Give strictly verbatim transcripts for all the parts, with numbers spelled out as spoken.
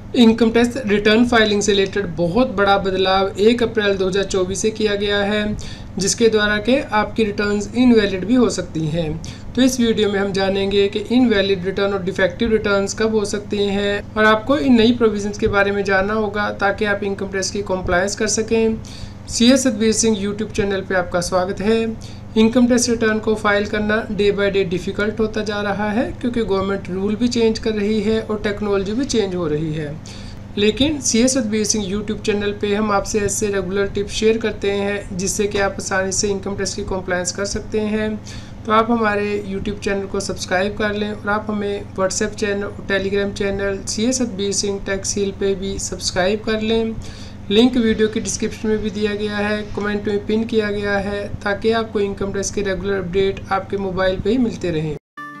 Income tax return filing से related बहुत बड़ा बदलाव एक अप्रैल दो हज़ार चौबीस से किया गया है, जिसके द्वारा के आपकी रिटर्न्स इनवैलिड भी हो सकती हैं। तो इस वीडियो में हम जानेंगे कि इनवैलिड रिटर्न और डिफेक्टिव रिटर्न्स कब हो सकती हैं और आपको इन नई प्रोविजंस के बारे में जानना होगा ताकि आप इनकम टैक्स की कंप्लायंस कर सकें। C S Satbir Singh YouTube channel पे आपका स्वागत है। इनकम टैक्स रिटर्न को फाइल करना डे बाय डे डिफ़िकल्ट होता जा रहा है क्योंकि गवर्नमेंट रूल भी चेंज कर रही है और टेक्नोलॉजी भी चेंज हो रही है। लेकिन C S Satbir Singh YouTube channel पे हम आपसे ऐसे रेगुलर टिप्स शेयर करते हैं जिससे कि आप आसानी से इनकम टैक्स की कंप्लायंस कर सकते हैं। तो आप हमारे यूट्यूब चैनल को सब्सक्राइब कर लें और आप हमें व्हाट्सएप चैनल और Telegram channel C S Satbir Singh Taxheal पे भी सब्सक्राइब कर लें। लिंक वीडियो की डिस्क्रिप्शन में भी दिया गया है, कमेंट में पिन किया गया है ताकि आपको इनकम टैक्स के रेगुलर अपडेट आपके मोबाइल पे ही मिलते रहें।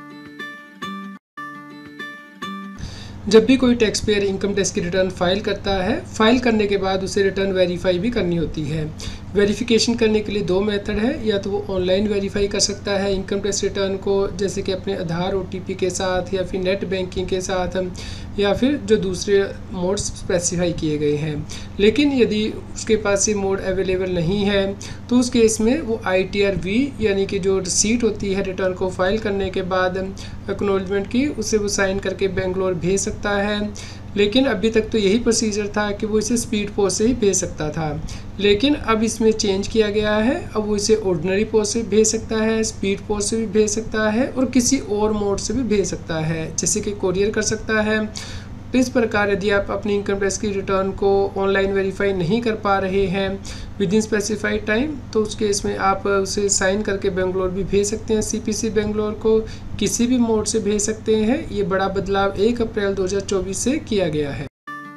जब भी कोई टैक्स पेयर इनकम टैक्स की रिटर्न फाइल करता है, फाइल करने के बाद उसे रिटर्न वेरीफाई भी करनी होती है। वेरिफिकेशन करने के लिए दो मेथड है, या तो वो ऑनलाइन वेरीफाई कर सकता है इनकम टैक्स रिटर्न को, जैसे कि अपने आधार ओ टी पी के साथ या फिर नेट बैंकिंग के साथ, या फिर जो दूसरे मोड्स स्पेसिफाई किए गए हैं। लेकिन यदि उसके पास ये मोड अवेलेबल नहीं है तो उस केस में वो आई टी आर वी यानी कि जो रिसीट होती है रिटर्न को फाइल करने के बाद एक्नॉलेजमेंट की, उसे वो साइन करके बेंगलोर भेज सकता है। लेकिन अभी तक तो यही प्रोसीजर था कि वो इसे स्पीड पोस्ट से ही भेज सकता था, लेकिन अब इसमें चेंज किया गया है। अब वो इसे ऑर्डिनरी पोस्ट से भेज सकता है, स्पीड पोस्ट से भी भेज सकता है और किसी और मोड से भी भेज सकता है, जैसे कि कोरियर कर सकता है। तो इस प्रकार यदि आप अपनी इनकम टैक्स की रिटर्न को ऑनलाइन वेरीफाई नहीं कर पा रहे हैं विद इन स्पेसिफाइड टाइम, तो उस केस में आप उसे साइन करके बेंगलोर भी भेज सकते हैं। सी पी सी बेंगलोर को किसी भी मोड से भेज सकते हैं। ये बड़ा बदलाव एक अप्रैल दो हज़ार चौबीस से किया गया है।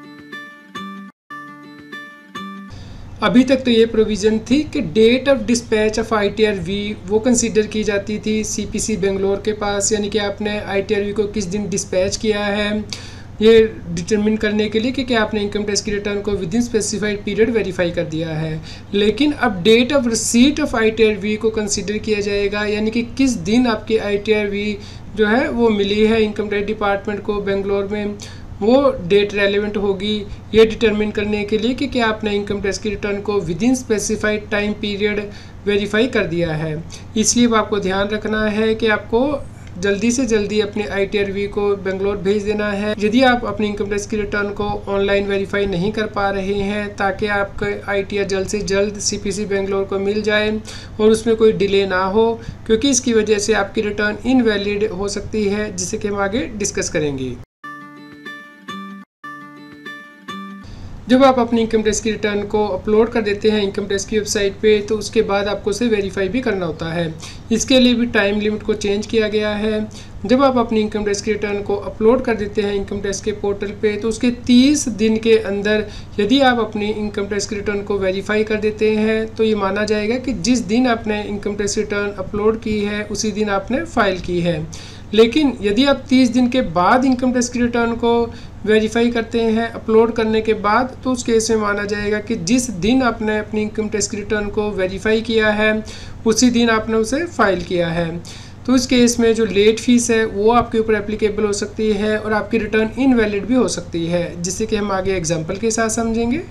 अभी तक तो ये प्रोविज़न थी कि date of dispatch of I T R V वो कंसीडर की जाती थी सी पी सी बेंगलोर के पास, यानी कि आपने आई टी आर वी को किस दिन डिस्पैच किया है ये डिटरमिन करने के लिए कि क्या आपने इनकम टैक्स की रिटर्न को within specified period verify कर दिया है। लेकिन अब date of receipt of I T R V को कंसीडर किया जाएगा, यानी कि किस दिन आपकी आई टी आर वी जो है वो मिली है इनकम टैक्स डिपार्टमेंट को बेंगलोर में, वो डेट रेलेवेंट होगी ये डिटरमिन करने के लिए कि क्या आपने इनकम टैक्स की रिटर्न को within specified time period verify कर दिया है। इसलिए आपको ध्यान रखना है कि आपको जल्दी से जल्दी अपने आई टी आर वी को बेंगलोर भेज देना है। यदि आप अपनी इनकम टैक्स की रिटर्न को ऑनलाइन वेरीफाई नहीं कर पा रहे हैं ताकि आपका आई टी आर जल्द से जल्द सी पी सी बेंगलोर को मिल जाए और उसमें कोई डिले ना हो, क्योंकि इसकी वजह से आपकी रिटर्न इनवैलिड हो सकती है, जिसे कि हम आगे डिस्कस करेंगे। जब आप अपनी इनकम टैक्स की रिटर्न को अपलोड कर देते हैं इनकम टैक्स की वेबसाइट पे, तो उसके बाद आपको उसे वेरीफाई भी करना होता है। इसके लिए भी टाइम लिमिट को चेंज किया गया है। जब आप अपनी इनकम टैक्स की रिटर्न को अपलोड कर देते हैं इनकम टैक्स के पोर्टल पे, तो उसके तीस दिन के अंदर यदि आप अपनी इनकम टैक्स की रिटर्न को वेरीफाई कर देते हैं तो ये माना जाएगा कि जिस दिन आपने इनकम टैक्स रिटर्न अपलोड की है उसी दिन आपने फाइल की है। लेकिन यदि आप तीस दिन के बाद इनकम टैक्स की रिटर्न को वेरीफाई करते हैं अपलोड करने के बाद, तो उस केस में माना जाएगा कि जिस दिन आपने अपनी इनकम टैक्स की रिटर्न को वेरीफाई किया है उसी दिन आपने उसे फाइल किया है। तो इस केस में जो लेट फीस है वो आपके ऊपर एप्लीकेबल हो सकती है और आपकी रिटर्न इनवैलिड भी हो सकती है, जिससे कि हम आगे एग्जाम्पल के साथ समझेंगे।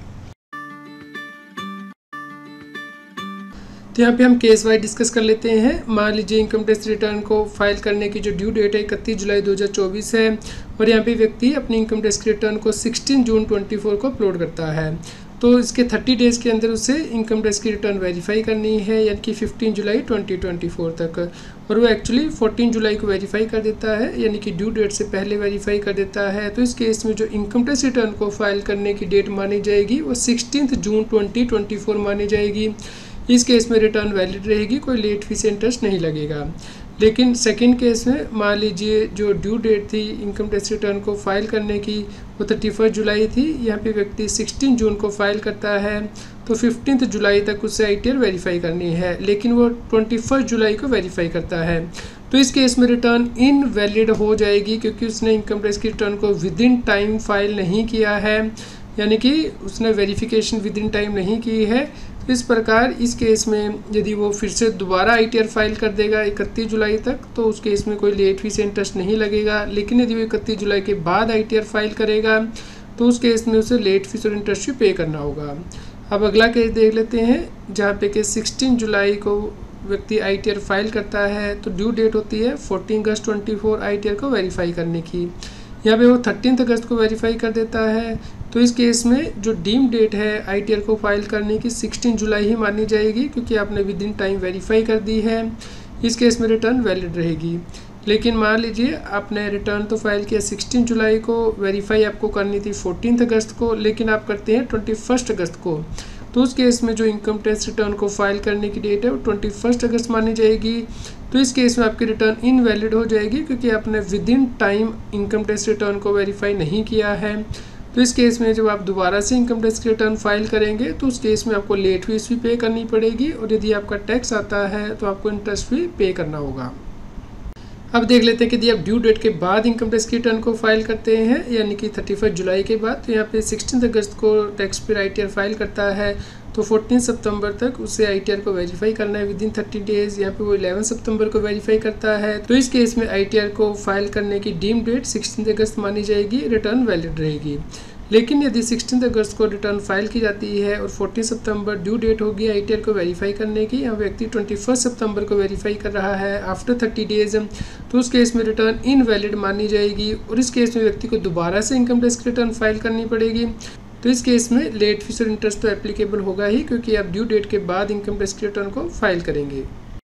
तो यहाँ पे हम केस वाइज डिस्कस कर लेते हैं। मान लीजिए इनकम टैक्स रिटर्न को फाइल करने की जो ड्यू डेट है इकतीस जुलाई दो हज़ार चौबीस है और यहाँ पे व्यक्ति अपनी इनकम टैक्स की रिटर्न को सोलह जून चौबीस को अपलोड करता है। तो इसके तीस डेज़ के अंदर उसे इनकम टैक्स की रिटर्न वेरीफाई करनी है, यानी कि पंद्रह जुलाई दो हज़ार चौबीस तक, और वो एक्चुअली चौदह जुलाई को वेरीफाई कर देता है, यानी कि ड्यू डेट से पहले वेरीफाई कर देता है। तो इस केस में जो इनकम टैक्स रिटर्न को फाइल करने की डेट मानी जाएगी वो सोलह जून दो हज़ार चौबीस मानी जाएगी। इस केस में रिटर्न वैलिड रहेगी, कोई लेट फीस इंटरेस्ट नहीं लगेगा। लेकिन सेकंड केस में मान लीजिए जो ड्यू डेट थी इनकम टैक्स रिटर्न को फाइल करने की वो थर्टी फर्स्ट जुलाई थी, यहाँ पे व्यक्ति सोलह जून को फाइल करता है तो पंद्रह जुलाई तक उससे आई टी आर वेरीफाई करनी है, लेकिन वो इक्कीस जुलाई को वेरीफाई करता है। तो इस केस में रिटर्न इनवैलिड हो जाएगी क्योंकि उसने इनकम टैक्स की रिटर्न को विद इन टाइम फाइल नहीं किया है, यानी कि उसने वेरिफिकेशन विद इन टाइम नहीं की है। तो इस प्रकार इस केस में यदि वो फिर से दोबारा आई टी आर फाइल कर देगा इकतीस जुलाई तक, तो उस केस में कोई लेट फीस इंटरेस्ट नहीं लगेगा। लेकिन यदि वो इकतीस जुलाई के बाद आई टी आर फाइल करेगा तो उस केस में उसे लेट फीस और इंटरेस्ट भी पे करना होगा। अब अगला केस देख लेते हैं, जहाँ पे कि सोलह जुलाई को व्यक्ति आई टी आर फाइल करता है, तो ड्यू डेट होती है चौदह अगस्त चौबीस आई टी आर को वेरीफाई करने की। यहाँ पे वो तेरह अगस्त को वेरीफाई कर देता है, तो इस केस में जो डीम डेट है आई टी आर को फाइल करने की सोलह जुलाई ही मानी जाएगी, क्योंकि आपने विद इन टाइम वेरीफाई कर दी है। इस केस में रिटर्न वैलिड रहेगी। लेकिन मान लीजिए आपने रिटर्न तो फाइल किया सोलह जुलाई को, वेरीफाई आपको करनी थी चौदह अगस्त को, लेकिन आप करते हैं इक्कीस अगस्त को, तो उस केस में जो इनकम टैक्स रिटर्न को फाइल करने की डेट है वो इक्कीस अगस्त मानी जाएगी। तो इस केस में आपकी रिटर्न इनवैलिड हो जाएगी, क्योंकि आपने within time income tax return को वेरीफाई नहीं किया है। तो इस केस में जब आप दोबारा से इनकम टैक्स रिटर्न फाइल करेंगे तो उस केस में आपको लेट फीस भी पे करनी पड़ेगी, और यदि आपका टैक्स आता है तो आपको इंटरेस्ट भी पे करना होगा। अब देख लेते हैं कि यदि आप ड्यू डेट के बाद इनकम टैक्स रिटर्न को फाइल करते हैं, यानी कि इकतीस जुलाई के बाद, तो यहाँ पे सोलह अगस्त को tax payer I T R file करता है, तो चौदह सितंबर तक उसे आई टी आर को वेरीफाई करना है विद इन तीस डेज। यहाँ पे वो ग्यारह सितंबर को वेरीफाई करता है, तो इस केस में आई टी आर को फाइल करने की डीम डेट सोलह अगस्त मानी जाएगी, रिटर्न वैलिड रहेगी। लेकिन यदि सोलह अगस्त को रिटर्न फाइल की जाती है और चौदह सितंबर ड्यू डेट होगी आई टी आर को वेरीफाई करने की, यहाँ व्यक्ति इक्कीस सितंबर को वेरीफाई कर रहा है आफ्टर तीस डेज, तो उस केस में रिटर्न इनवैलिड मानी जाएगी, और इस केस में व्यक्ति को दोबारा से इनकम टैक्स रिटर्न फाइल करनी पड़ेगी। तो इस केस में लेट फीस और इंटरेस्ट तो एप्लीकेबल होगा ही, क्योंकि आप ड्यू डेट के बाद इनकम टैक्स रिटर्न को फाइल करेंगे।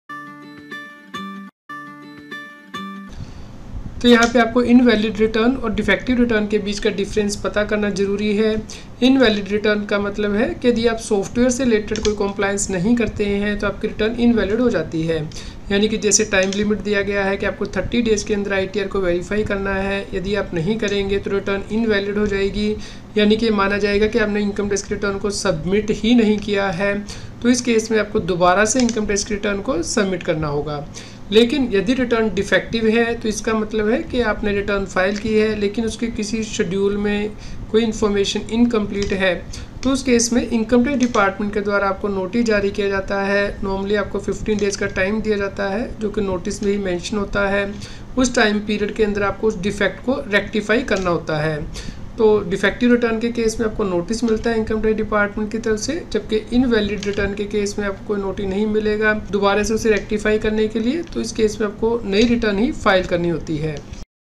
तो यहाँ पे आपको इनवैलिड रिटर्न और डिफेक्टिव रिटर्न के बीच का डिफरेंस पता करना जरूरी है। इनवैलिड रिटर्न का मतलब है कि यदि आप सॉफ्टवेयर से रिलेटेड कोई कॉम्प्लायंस नहीं करते हैं तो आपकी रिटर्न इनवैलिड हो जाती है। यानी कि जैसे टाइम लिमिट दिया गया है कि आपको तीस डेज़ के अंदर आई टी आर को वेरीफाई करना है, यदि आप नहीं करेंगे तो रिटर्न इनवैलिड हो जाएगी, यानी कि माना जाएगा कि आपने इनकम टैक्स रिटर्न को सबमिट ही नहीं किया है। तो इस केस में आपको दोबारा से इनकम टैक्स रिटर्न को सबमिट करना होगा। लेकिन यदि रिटर्न डिफेक्टिव है तो इसका मतलब है कि आपने रिटर्न फाइल की है लेकिन उसके किसी शेड्यूल में कोई इन्फॉर्मेशन इनकम्प्लीट है, तो उस केस में इनकम टैक्स डिपार्टमेंट के द्वारा आपको नोटिस जारी किया जाता है। नॉर्मली आपको पंद्रह डेज़ का टाइम दिया जाता है, जो कि नोटिस में ही मेंशन होता है। उस टाइम पीरियड के अंदर आपको उस डिफेक्ट को रेक्टिफाई करना होता है। तो डिफेक्टिव रिटर्न के केस में आपको नोटिस मिलता है इनकम टैक्स डिपार्टमेंट की तरफ से, जबकि इनवैलिड रिटर्न के केस में आपको कोई नोटिस नहीं मिलेगा दोबारा से उसे रेक्टिफाई करने के लिए। तो इस केस में आपको नई रिटर्न ही फाइल करनी होती है।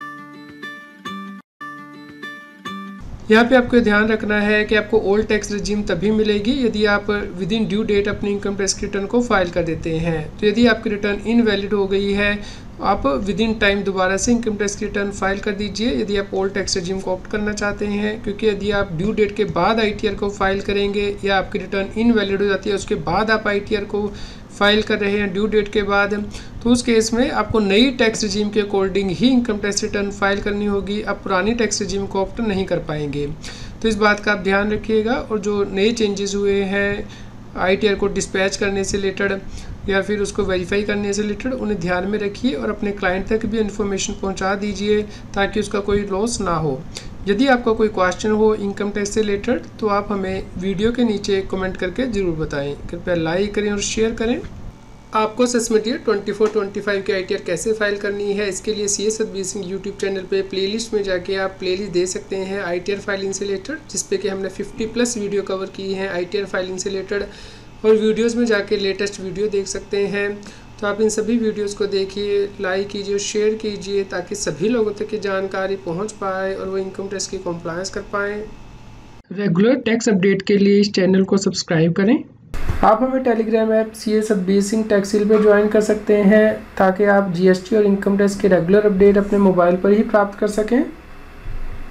यहाँ पे आपको ध्यान रखना है कि आपको ओल्ड टैक्स रिजीम तभी मिलेगी यदि आप विद इन ड्यू डेट अपनी इनकम टैक्स रिटर्न को फाइल कर देते हैं। तो यदि आपकी रिटर्न इनवैलिड हो गई है, आप विद इन टाइम दोबारा से इनकम टैक्स रिटर्न फाइल कर दीजिए यदि आप ओल्ड टैक्स रिजीम को ऑप्ट करना चाहते हैं, क्योंकि यदि आप ड्यू डेट के बाद आई टी आर को फाइल करेंगे या आपकी रिटर्न इनवैलिड हो जाती है उसके बाद आप आई टी आर को फाइल कर रहे हैं ड्यू डेट के बाद, तो उस केस में आपको नई टैक्स रिजीम के अकॉर्डिंग ही इनकम टैक्स रिटर्न फाइल करनी होगी। आप पुरानी टैक्स रिजीम को ऑप्ट नहीं कर पाएंगे। तो इस बात का आप ध्यान रखिएगा। और जो नए चेंजेस हुए हैं आई टी आर को डिस्पैच करने से रिलेटेड या फिर उसको वेरीफाई करने से रिलेटेड, उन्हें ध्यान में रखिए और अपने क्लाइंट तक भी इन्फॉर्मेशन पहुंचा दीजिए ताकि उसका कोई लॉस ना हो। यदि आपका कोई क्वेश्चन हो इनकम टैक्स से रिलेटेड तो आप हमें वीडियो के नीचे कमेंट करके ज़रूर बताएं। कृपया लाइक करें और शेयर करें। आपको असेसमेंट ईयर चौबीस पच्चीस की आई टी आर कैसे फाइल करनी है, इसके लिए C A Satbir Singh YouTube channel पे प्लेलिस्ट में जाके आप प्लेलिस्ट दे सकते हैं आई टी आर फाइलिंग से रिलेटेड, जिसपे कि हमने पचास प्लस वीडियो कवर की हैं आई टी आर फाइलिंग से रिलेटेड। और वीडियोस में जाके लेटेस्ट वीडियो देख सकते हैं। तो आप इन सभी वीडियोस को देखिए, लाइक कीजिए और शेयर कीजिए ताकि सभी लोगों तक ये जानकारी पहुंच पाए और वो इनकम टैक्स की कंप्लायंस कर पाएँ। रेगुलर टैक्स अपडेट के लिए इस चैनल को सब्सक्राइब करें। आप हमें Telegram app C A Satbir Singh Taxheal पे ज्वाइन कर सकते हैं ताकि आप जी एस टी और इनकम टैक्स के रेगुलर अपडेट अपने मोबाइल पर ही प्राप्त कर सकें।